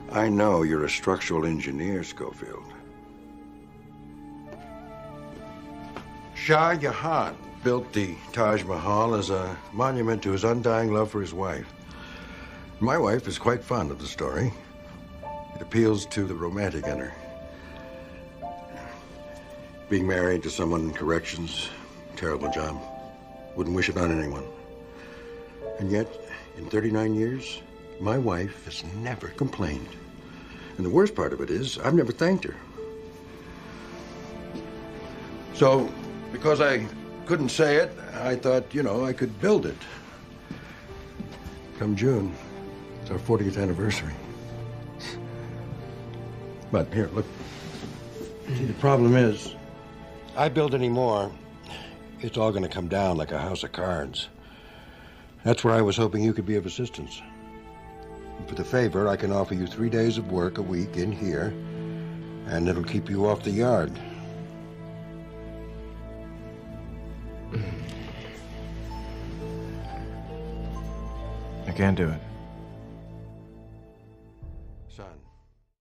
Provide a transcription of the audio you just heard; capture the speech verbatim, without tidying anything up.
I know you're a structural engineer, Schofield. Shah Jahan built the Taj Mahal as a monument to his undying love for his wife. My wife is quite fond of the story. It appeals to the romantic in her. Being married to someone in corrections, terrible job. Wouldn't wish it on anyone. And yet, in thirty-nine years, my wife has never complained. And the worst part of it is, I've never thanked her. So, because I couldn't say it, I thought, you know, I could build it. Come June, it's our fortieth anniversary. But here, look. See, the problem is, I build any more, it's all going to come down like a house of cards. That's where I was hoping you could be of assistance. And for the favor, I can offer you three days of work a week in here, and it'll keep you off the yard. I can't do it.